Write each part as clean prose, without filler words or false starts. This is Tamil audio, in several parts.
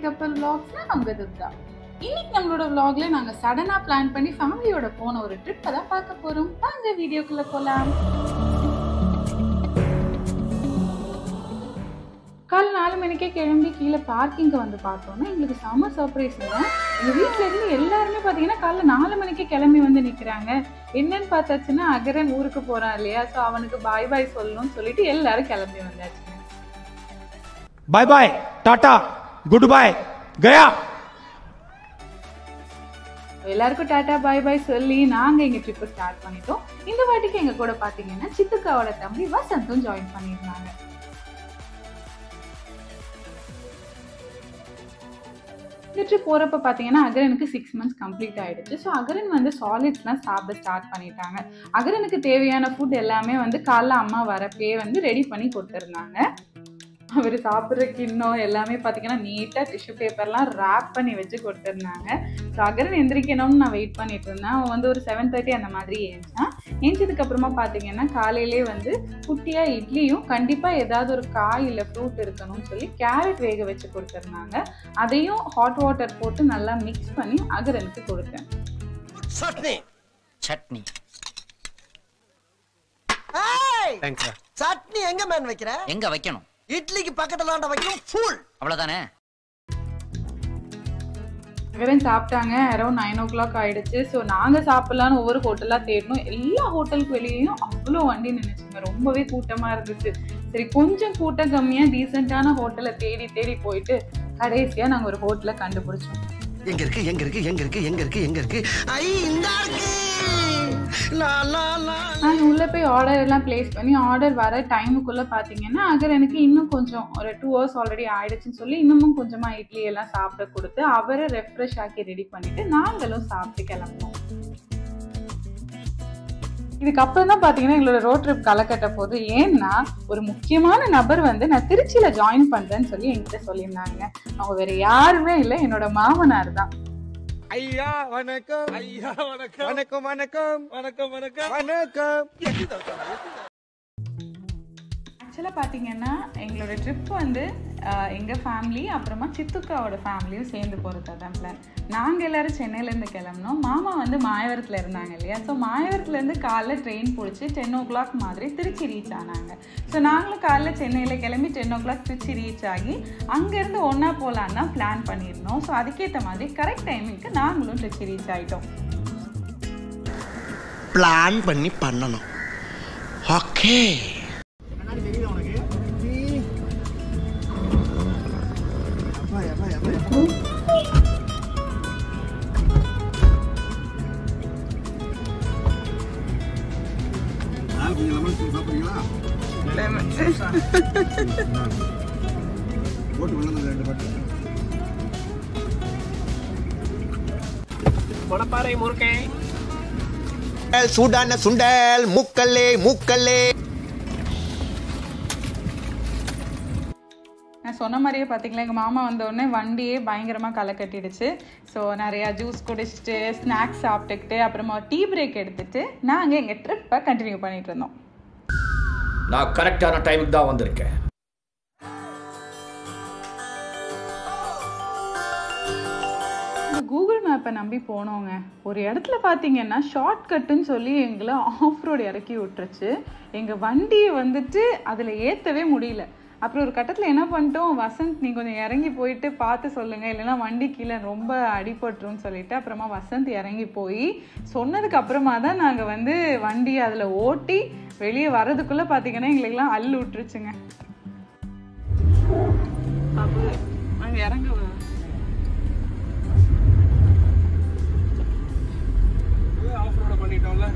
கப்பல் vlogsல நம்ம துர்கா. இன்னைக்கு நம்மளோட vlogல நாங்க சடனா பிளான் பண்ணி ஃபேமிலியோட போன ஒரு ட்ரிப் தான் பார்க்க போறோம். வாங்க வீடியோக்குள்ள போலாம். காலை 4 மணிக்கே கிளம்பி கீழே பார்க்கிங்க வந்து பார்த்தோம்னா எங்களுக்கு செம சர்ப்ரைஸ் தான். எங்கள் வீட்டில இருந்து எல்லாருமே பார்த்தீங்கன்னா காலைல 4 மணிக்கே கிளம்பி வந்து நிற்கிறாங்க. என்னன்னு பார்த்தாச்சுன்னா அகரன் ஊருக்கு போகிறான் இல்லையா, ஸோ அவனுக்கு பாய் பாய் சொல்லணும்னு சொல்லிட்டு எல்லாரும் கிளம்பி வந்தாச்சுங்க. பாய் பாய், டாடா, குட் பாய், கயா. எல்லாருக்கும் டாட்டா பாய் பாய் சொல்லி நாங்கள் எங்கள் ட்ரிப்பை ஸ்டார்ட் பண்ணிட்டோம். இந்த வாட்டிக்கு எங்கள் கூட பார்த்தீங்கன்னா சித்துக்காவோட தம்பி வசந்தும் ஜாயின் பண்ணியிருந்தாங்க. இந்த ட்ரிப் போகிறப்ப பார்த்தீங்கன்னா அகரனுக்கு 6 months கம்ப்ளீட் ஆகிடுச்சு. ஸோ அகரன் வந்து சாலிட்ஸ்லாம் சாப்பிட ஸ்டார்ட் பண்ணிட்டாங்க. அகரனுக்கு தேவையான ஃபுட் எல்லாமே வந்து காலைல அம்மா வரப்பே வந்து ரெடி பண்ணி கொடுத்துருந்தாங்க. அவர் சாப்பிட்ற கிண்ணம் எல்லாமே பார்த்தீங்கன்னா நீட்டாக டிஷ்யூ பேப்பர்லாம் ரேப் பண்ணி வச்சு கொடுத்துருந்தாங்க. ஸோ அகரன் எந்திரிக்கணும்னு நான் வெயிட் பண்ணிட்டு இருந்தேன். அவன் வந்து ஒரு 7:30 அந்த மாதிரி ஏஞ்சான். ஏஞ்சதுக்கப்புறமா பார்த்தீங்கன்னா காலையிலே வந்து குட்டியாக இட்லியும் கண்டிப்பாக ஏதாவது ஒரு காய் இல்லை ஃப்ரூட் இருக்கணும்னு சொல்லி கேரட் வேக வச்சு கொடுத்துருந்தாங்க. அதையும் ஹாட் வாட்டர் போட்டு நல்லா மிக்ஸ் பண்ணி அகரனுக்கு கொடுத்தேன். சட்னி சட்னி சட்னி எங்க மேன் வைக்கிற? எங்க வைக்கணும்? இட்லிக்கு பக்கத்துல வைக்கணும். ஃபுல் அவ்வளவுதானே. அகரன் சாப்பிட்டாங்க. அரௌண்ட் 9 o'clock ஆயிடுச்சு. ஸோ நாங்கள் சாப்பிட்லான்னு ஒவ்வொரு ஹோட்டலாக தேடணும். எல்லா ஹோட்டலுக்கு வெளியேயும் அவ்வளோ வண்டி நினைச்சுங்க, ரொம்பவே கூட்டமாக இருந்துச்சு. சரி கொஞ்சம் கூட்டம் கம்மியாக டீசெண்டான ஹோட்டலை தேடி தேடி போயிட்டு கடைசியாக நாங்கள் ஒரு ஹோட்டலை கண்டுபிடிச்சோம். எங்க இருக்கு எங்க இருக்கு எங்க இருக்கு எங்க இருக்கு எங்க இருக்கு? ஐ இந்த இருக்கு. நாங்கள் உள்ளே போய் ஆர்டர் எல்லாம் பிளேஸ் பண்ணி ஆர்டர் வர டைமுக்குள்ளே பார்த்தீங்கன்னா அகரனுக்கு இன்னும் கொஞ்சம் ஒரு 2 hours ஆல்ரெடி ஆயிடுச்சுன்னு சொல்லி இன்னமும் கொஞ்சமாக இட்லி எல்லாம் சாப்பிட கொடுத்து அவரை ரெஃப்ரெஷ் ஆக்கி ரெடி பண்ணிட்டு நாங்களும் சாப்பிட்டு கிளம்புனோம். இதுக்கப்புறம் தான் பார்த்தீங்கன்னா எங்களோட ரோட் ட்ரிப் களை கட்ட போது. ஏன்னா ஒரு முக்கியமான நபர் வந்து நான் திருச்சியில் ஜாயின் பண்ணுறேன்னு சொல்லி என்கிட்ட சொல்லியிருந்தாங்க. அவங்க வேற யாருமே இல்லை, என்னோட மாமனார் தான். ஐயா வணக்கம், ஐயா வணக்கம், வணக்கம் வணக்கம் வணக்கம் வணக்கம் வணக்கம். ஆக்சுவலாக பார்த்தீங்கன்னா எங்களோட ட்ரிப் வந்து எங்கள் ஃபேமிலி அப்புறமா சித்துக்காவோட ஃபேமிலியும் சேர்ந்து போகிறதா தான் பிளான். நாங்கள் எல்லோரும் சென்னையிலேருந்து கிளம்பினோம். மாமா வந்து மாயவரத்தில் இருந்தாங்க இல்லையா, ஸோ மாயவரத்துலேருந்து காலைல ட்ரெயின் பிடிச்சி 10 o'clock மாதிரி திருச்சி ரீச் ஆனாங்க. ஸோ நாங்களும் காலைல சென்னையில் கிளம்பி 10 o'clock திருச்சி ரீச் ஆகி அங்கேருந்து ஒன்றா போகலான்னு தான் பிளான் பண்ணியிருந்தோம். ஸோ அதுக்கேற்ற மாதிரி கரெக்ட் டைமிங்க்கு நாங்களும் திருச்சி ரீச் ஆகிட்டோம். பிளான் பண்ணி பண்ணணும். ஓகே. மணப்பாறை முறுக்கே, சூடான சுண்டல், முக்கல்லே முக்கல்லே. நான் சொன்ன மாதிரியே பார்த்தீங்களா, எங்கள் மாமா வந்தோடனே வண்டியே பயங்கரமாக களை கட்டிடுச்சு. ஸோ நிறையா ஜூஸ் குடிச்சிட்டு ஸ்நாக்ஸ் சாப்பிட்டுக்கிட்டு அப்புறமா டீ பிரேக் எடுத்துகிட்டு நாங்கள் எங்கள் ட்ரிப்பை கண்டினியூ பண்ணிகிட்டு இருந்தோம். நான் கரெக்டான டைமுக்கு தான் வந்திருக்கேன். கூகுள் மேப்பை நம்பி போனோங்க. ஒரு இடத்துல பார்த்தீங்கன்னா ஷார்ட்கட்டுன்னு சொல்லி எங்களை ஆஃப் ரோடு இறக்கி விட்டுருச்சு. எங்கள் வண்டியை வந்துட்டு அதில் ஏற்றவே முடியல. அப்புறம் ஒரு கட்டத்தில் என்ன பண்ணிட்டோம், வசந்த் நீ கொஞ்சம் இறங்கி போயிட்டு பார்த்து சொல்லுங்கள், இல்லைன்னா வண்டி கீழே ரொம்ப அடிபட்டுருன்னு சொல்லிட்டு அப்புறமா வசந்த் இறங்கி போய் சொன்னதுக்கு அப்புறமா தான் நாங்கள் வந்து வண்டியை அதில் ஓட்டி வெளியே வர்றதுக்குள்ளே பார்த்தீங்கன்னா எங்களுக்கெல்லாம் அள்ளு விட்டுருச்சுங்க. அப்போ நாங்கள் இறங்க பண்ணிட்டோம்ல.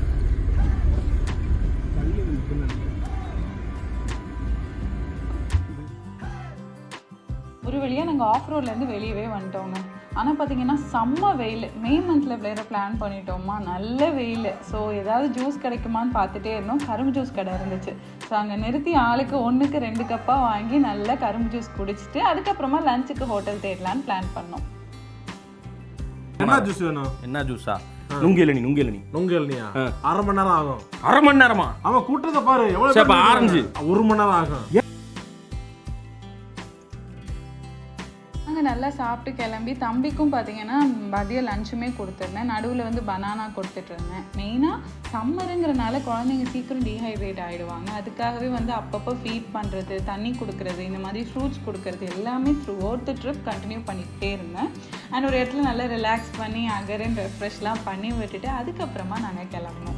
ஒரு வழியாக நாங்கள் ஆஃப் ரோட்லேருந்து வெளியவே வந்துட்டோங்க. ஆனால் பார்த்தீங்கன்னா செம்ம வெயில். மே மந்தில் வேறு பிளான் பண்ணிட்டோமா, நல்ல வெயில். ஸோ ஏதாவது ஜூஸ் கிடைக்குமான்னு பார்த்துட்டே இருந்தோம். கரும்பு ஜூஸ் கடை இருந்துச்சு. ஸோ அங்கே நிறுத்தி ஆளுக்கு 1க்கு 2 கப்பாக வாங்கி நல்லா கரும்பு ஜூஸ் குடிச்சிட்டு அதுக்கப்புறமா லஞ்சுக்கு ஹோட்டல் தேடலான்னு பிளான் பண்ணோம். என்ன ஜூஸ் வேணும்? என்ன ஜூஸா? நுங்கியலனி. நுங்கியலனியா? 1/2 மணி நேரம் ஆகும். 1/2 மணி நேரமா? அவன் கூட்டத்தை பாரு எவ்வளவு. ஆரஞ்சு 1 மணி நேரம் ஆகும். நல்லா சாப்பிட்டு கிளம்பி தம்பிக்கும் பார்த்தீங்கன்னா மதியம் லஞ்சுமே கொடுத்துருந்தேன். நடுவில் வந்து பனானா கொடுத்துட்டு இருந்தேன். மெயினாக சம்மருங்கிறனால குழந்தைங்க சீக்கிரம் டீஹைட்ரேட் ஆகிடுவாங்க. அதுக்காகவே வந்து அப்பப்போ ஃபீட் பண்ணுறது, தண்ணி கொடுக்குறது, இந்த மாதிரி ஃப்ரூட்ஸ் கொடுக்குறது எல்லாமே throughout the trip continue பண்ணிக்கிட்டே இருந்தேன். அண்ட் ஒரு இடத்துல நல்லா ரிலாக்ஸ் பண்ணி அகரன் ரெஃப்ரெஷ்லாம் பண்ணி விட்டுட்டு அதுக்கப்புறமா நாங்கள் கிளம்புனோம்.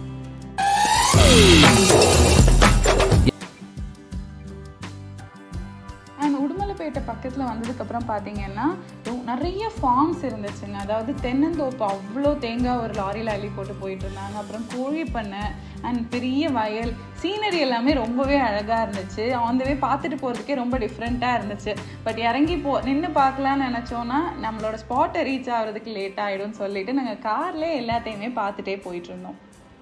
அண்ட் உடுமலைப்பேட்டை பக்கத்தில் வந்ததுக்கப்புறம் பார்த்தீங்கன்னா நிறைய ஃபார்ம்ஸ் இருந்துச்சுங்க. அதாவது தென்னந்தோப்பு, அவ்வளோ தேங்காய் ஒரு லாரியில் அள்ளி போட்டு போயிட்டு இருந்தாங்க. அப்புறம் கோழி பண்ணை அண்ட் பெரிய வயல், சீனரி எல்லாமே ரொம்பவே அழகாக இருந்துச்சு. ஆன் த வே பார்த்துட்டு போகிறதுக்கே ரொம்ப டிஃப்ரெண்ட்டாக இருந்துச்சு. பட் இறங்கி நின்று பார்க்கலான்னு நினச்சோன்னா நம்மளோட ஸ்பாட்டை ரீச் ஆகிறதுக்கு லேட் ஆகிடும்னு சொல்லிட்டு நாங்கள் கார்லேயே எல்லாத்தையுமே பார்த்துட்டே போயிட்டுருந்தோம்.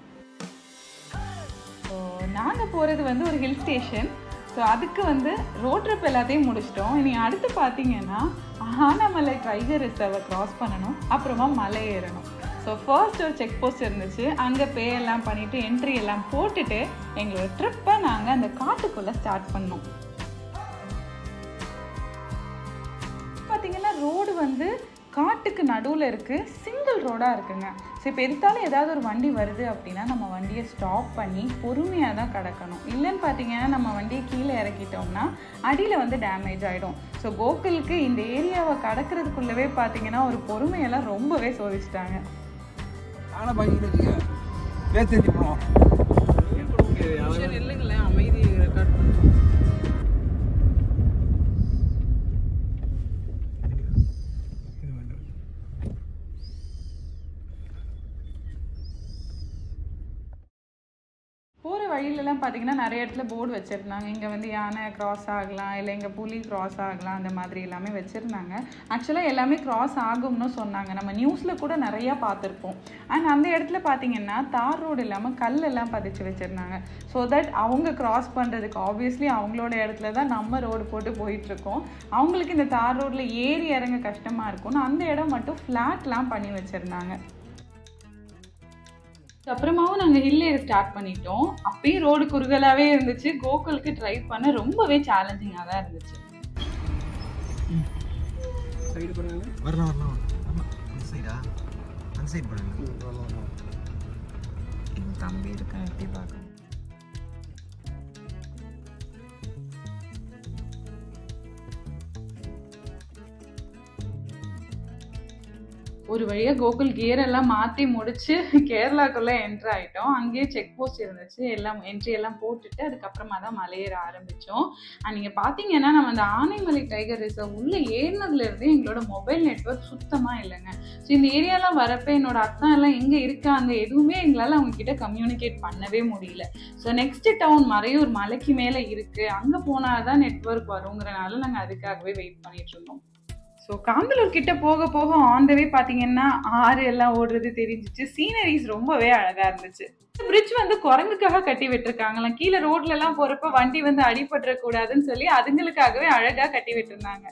ஸோ நாங்கள் போகிறது வந்து ஒரு ஹில் ஸ்டேஷன். ஸோ அதுக்கு வந்து ரோட் ட்ரிப் எல்லாத்தையும் முடிச்சிட்டோம். இனி அடுத்து பார்த்தீங்கன்னா ஆனமலை டைகர் ரிசர்வை க்ராஸ் பண்ணணும், அப்புறமா மலை ஏறணும். ஸோ ஃபர்ஸ்ட் ஒரு செக் போஸ்ட் இருந்துச்சு, அங்கே பே எல்லாம் பண்ணிவிட்டு என்ட்ரி எல்லாம் போட்டுட்டு எங்களோட ட்ரிப்பை நாங்கள் அந்த காட்டுக்குள்ளே ஸ்டார்ட் பண்ணோம். பார்த்தீங்கன்னா ரோடு வந்து காட்டுக்கு நடுவில் இருக்குது, சிங்கிள் ரோடாக இருக்குங்க. ஸோ இப்போ எதுத்தாலும் ஏதாவது ஒரு வண்டி வருது அப்படின்னா நம்ம வண்டியை ஸ்டாப் பண்ணி பொறுமையாக தான் கடக்கணும். இல்லைன்னு பார்த்தீங்கன்னா நம்ம வண்டியை கீழே இறக்கிட்டோம்னா அடியில் வந்து டேமேஜ் ஆகிடும். ஸோ கோகுலுக்கு இந்த ஏரியாவை கடக்கிறதுக்குள்ளவே பார்த்தீங்கன்னா ஒரு பொறுமையெல்லாம் ரொம்பவே சோதிச்சிட்டாங்க. ஆனால் பாக்கிட்டு வச்சுக்க பேர் தெரிஞ்சு போனோம் இல்லைங்களே, அமைதி ரெக்கார்ட் பண்ணுறோம். போகிற வழியிலலாம் பார்த்தீங்கன்னா நிறைய இடத்துல போர்டு வச்சுருந்தாங்க. இங்கே வந்து யானை க்ராஸ் ஆகலாம், இல்லை இங்கே புலி க்ராஸ் ஆகலாம், அந்த மாதிரி எல்லாமே வச்சுருந்தாங்க. ஆக்சுவலாக எல்லாமே க்ராஸ் ஆகும்னு சொன்னாங்க. நம்ம நியூஸில் கூட நிறையா பார்த்துருப்போம். அண்ட் அந்த இடத்துல பார்த்தீங்கன்னா தார் ரோடு இல்லாமல் கல்லெல்லாம் பதிச்சு வச்சுருந்தாங்க. ஸோ தட் அவங்க க்ராஸ் பண்ணுறதுக்கு ஆப்வியஸ்லி அவங்களோட இடத்துல தான் நம்ம ரோடு போட்டு போயிட்டுருக்கோம். அவங்களுக்கு இந்த தார் ரோட்டில் ஏறி இறங்க கஷ்டமாக இருக்கும்னு அந்த இடம் மட்டும் ஃப்ளாட்லாம் பண்ணி வச்சுருந்தாங்க. அப்புறமாவும் நாங்கள் ஹில் ஏற ஸ்டார்ட் பண்ணிட்டோம். அப்பயும் ரோடு குறுகலாகவே இருந்துச்சு. கோகுலுக்கு ட்ரைவ் பண்ண ரொம்பவே சேலஞ்சிங்காக தான் இருந்துச்சு. சைடு பண்ணுங்க, வரலாம் வரலாம் ஆமாம். அந்த சைடா, அந்த சைடு பண்ணுங்க. தம்பி இருக்கேன், எப்படி பார்க்க ஒரு வழியாக கோகுல் கியர் எல்லாம் மாற்றி முடிச்சு கேரளாக்குள்ளே என்ட்ரு ஆகிட்டோம். அங்கேயே செக் போஸ்ட் இருந்துச்சு, எல்லாம் என்ட்ரி எல்லாம் போட்டுட்டு அதுக்கப்புறமா தான் மலையேற ஆரம்பித்தோம். அண்ட் நீங்கள் பார்த்தீங்கன்னா நம்ம அந்த ஆனைமலை டைகர் ரிசர்வ் உள்ளே ஏறினதுலேருந்து எங்களோட மொபைல் நெட்வொர்க் சுத்தமாக இல்லைங்க. ஸோ இந்த ஏரியாலாம் வரப்போ என்னோட அத்தா எல்லாம் எங்கே இருக்காங்க எதுவுமே எங்களால் அவங்கக்கிட்ட கம்யூனிகேட் பண்ணவே முடியல. ஸோ நெக்ஸ்ட்டு டவுன் மறையூர் மலைக்கு மேலே இருக்குது, அங்கே போனால் தான் நெட்வொர்க் வருங்கிறனால நாங்கள் அதுக்காகவே வெயிட் பண்ணிட்டு இருந்தோம். ஸோ காந்தலூர் கிட்ட போக போக ஆன் த வே பார்த்தீங்கன்னா ஆறு எல்லாம் ஓடுறது தெரிஞ்சிச்சு. சீனரிஸ் ரொம்பவே அழகாக இருந்துச்சு. பிரிட்ஜ் வந்து குரங்குக்காக கட்டி விட்டுருக்காங்களாம். கீழே ரோட்ல எல்லாம் போறப்ப வண்டி வந்து அடிபட்டுறக்கூடாதுன்னு சொல்லி அதுங்களுக்காகவே அழகாக கட்டி விட்டுருந்தாங்க.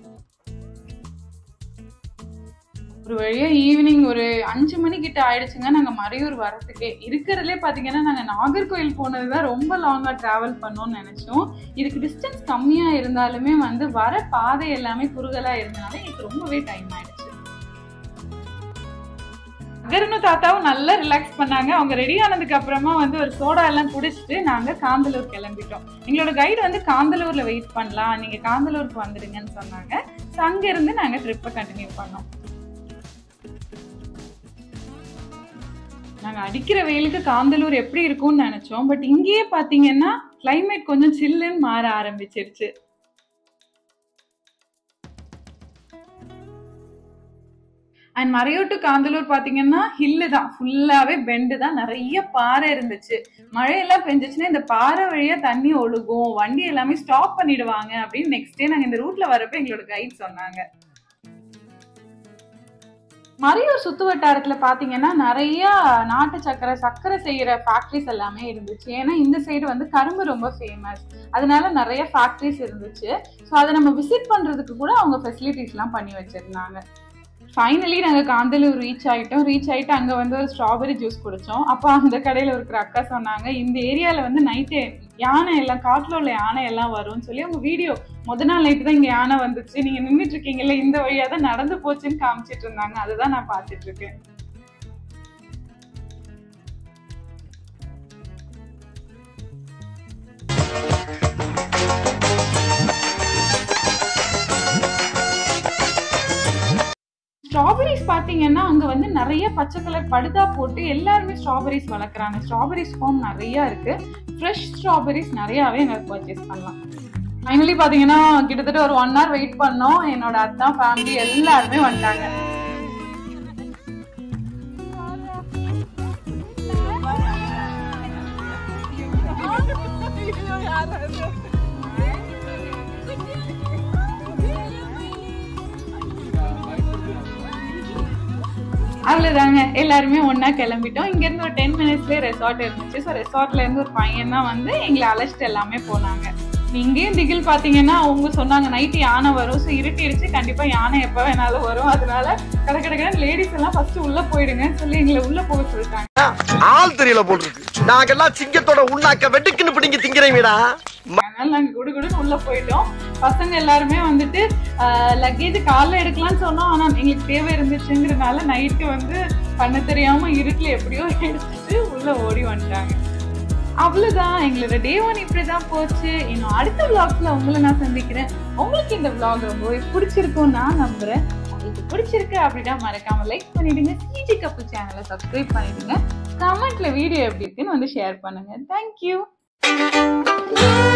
ஒரு வழியா ஈவினிங் ஒரு 5 மணிக்கிட்ட ஆயிடுச்சுங்க நாங்கள் மறையூர் வரத்துக்கே. இருக்கிறதுலே பார்த்தீங்கன்னா நாங்கள் நாகர்கோவில் போனது தான் ரொம்ப லாங்காக ட்ராவல் பண்ணோம்னு நினச்சோம். இதுக்கு டிஸ்டன்ஸ் கம்மியாக இருந்தாலுமே வந்து வர பாதை எல்லாமே குறுகலாக இருந்தனால எனக்கு ரொம்பவே டைம் ஆயிடுச்சு. அகரனும் தாத்தாவும் நல்லா ரிலாக்ஸ் பண்ணாங்க. அவங்க ரெடி ஆனதுக்கு அப்புறமா வந்து ஒரு சோடா எல்லாம் குடிச்சிட்டு நாங்கள் காந்தலூர் கிளம்பிட்டோம். எங்களோட கைடு வந்து காந்தலூரில் வெயிட் பண்ணலாம், நீங்கள் காந்தலூருக்கு வந்துடுங்கன்னு சொன்னாங்க. ஸோ அங்கேருந்து நாங்கள் ட்ரிப்பை கண்டினியூ பண்ணோம். நாங்கள் அடிக்கிற வெயிலுக்கு காந்தலூர் எப்படி இருக்கும்னு நினச்சோம். பட் இங்கேயே பார்த்தீங்கன்னா கிளைமேட் கொஞ்சம் சில்லுன்னு மாற ஆரம்பிச்சிருச்சு. அண்ட் மறையூர் டு காந்தலூர் பார்த்தீங்கன்னா ஹில்லு தான், ஃபுல்லாகவே பெண்டு தான், நிறைய பாறை இருந்துச்சு. மழையெல்லாம் பெஞ்சிச்சுன்னா இந்த பாறை வழியாக தண்ணி ஒழுகும், வண்டி எல்லாமே ஸ்டாப் பண்ணிடுவாங்க அப்படின்னு நெக்ஸ்ட் டே நாங்கள் இந்த ரூட்டில் வரப்போ எங்களோட கைட் சொன்னாங்க. மறையூர் சுத்து வட்டாரத்தில் பார்த்தீங்கன்னா நிறைய நாட்டு சக்கரை செய்கிற ஃபேக்ட்ரிஸ் எல்லாமே இருந்துச்சு. ஏன்னா இந்த சைடு வந்து கரும்பு ரொம்ப ஃபேமஸ், அதனால நிறைய ஃபேக்ட்ரிஸ் இருந்துச்சு. ஸோ அதை நம்ம விசிட் பண்ணுறதுக்கு கூட அவங்க ஃபெசிலிட்டிஸ்லாம் பண்ணி வச்சுருந்தாங்க. ஃபைனலி நாங்கள் காந்தலூர் ரீச் ஆகிட்டு அங்கே வந்து ஒரு ஸ்ட்ராபெரி ஜூஸ் குடித்தோம். அப்போ அந்த கடையில் இருக்கிற அக்கா சொன்னாங்க, இந்த ஏரியாவில் வந்து நைட்டு யானை எல்லாம் காட்டுல உள்ள யானை எல்லாம் வரும்னு சொல்லி அவங்க வீடியோ முத நாள் நைட்டு தான் இங்க யானை வந்துச்சு, நீங்க நின்றுட்டு இருக்கீங்கல்ல இந்த வழியா தான் நடந்து போச்சுன்னு காமிச்சிட்டு இருந்தாங்க. அதுதான் நான் பாத்துட்டு இருக்கேன். ஸ்ட்ராபெரிஸ் பாத்தீங்கன்னா அங்க வந்து நிறைய பச்சை கலர் படுதா போட்டு எல்லாருமே ஸ்ட்ராபெரிஸ் வளர்க்குறாங்க. ஸ்ட்ராபெரிஸ் ஃபார்ம் நிறைய இருக்கு. ஃப்ரெஷ் ஸ்ட்ராபெரிஸ் நிறையாவே எங்களுக்கு பர்ச்சேஸ் பண்ணலாம். ஃபைனலி பாத்தீங்கன்னா கிட்டத்தட்ட ஒரு 1 hour வெயிட் பண்ணோம். என்னோட அத்தா ஃபேமிலி எல்லாருமே வந்துட்டாங்க. அவ்வளவுதாங்க, எல்லாருமே ஒன்னா கிளம்பிட்டோம். இங்க இருந்து ஒரு 10 minutesலயே ரெசார்ட் இருந்துச்சு. ஸோ ரெசார்ட்ல இருந்து ஒரு பையன் தான் வந்து எங்களை அழைச்சிட்டு எல்லாமே போனாங்க. இங்கேயும் திகில் பாத்தீங்கன்னா அவங்க சொன்னாங்க நைட்டு யானை வரும், ஸோ இருட்டிடுச்சு, கண்டிப்பா யானை எப்ப வேணாலும் வரும், அதனால கடற்கடை லேடிஸ் எல்லாம் ஃபர்ஸ்ட் உள்ள போயிடுங்கன்னு சொல்லி எங்களை உள்ள போக சொல்லிட்டாங்க. ஆள் தெரியல போட்டுருக்கு. நாங்கெல்லாம் சிங்கத்தோட உண்ணாக்க வெட்டுக்குன்னு பிடிங்க திங்கிறீங்கடா. அதனால நாங்க குடுகுடுன்னு உள்ள போயிட்டோம். பசங்க எல்லாருமே வந்துட்டு லக்கேஜ் காலைல எடுக்கலாம்னு சொன்னோம். ஆனா எங்களுக்கு தேவை இருந்துச்சுங்கிறதுனால நைட்டு வந்து பண்ண தெரியாம இருட்டுல எப்படியோ எடுத்துட்டு உள்ள ஓடி வந்துட்டாங்க. அவ்வளவுதான், எங்களோட டே 1 இப்படிதான் போச்சு. இன்னும் அடுத்த vlogsல உங்களை நான் சந்திக்கிறேன். உங்களுக்கு இந்த vlog ரொம்பவே பிடிச்சிருக்கும் நான் நம்புறேன். உங்களுக்கு பிடிச்சிருக்கு அப்படின்னா மறக்காம லைக் பண்ணிடுங்க, சிஜி கப்புள் சேனலை சப்ஸ்கிரைப் பண்ணிடுங்க, கமெண்ட்ல வீடியோ எப்படி இருக்குன்னு வந்து ஷேர் பண்ணுங்க. தேங்க்யூ.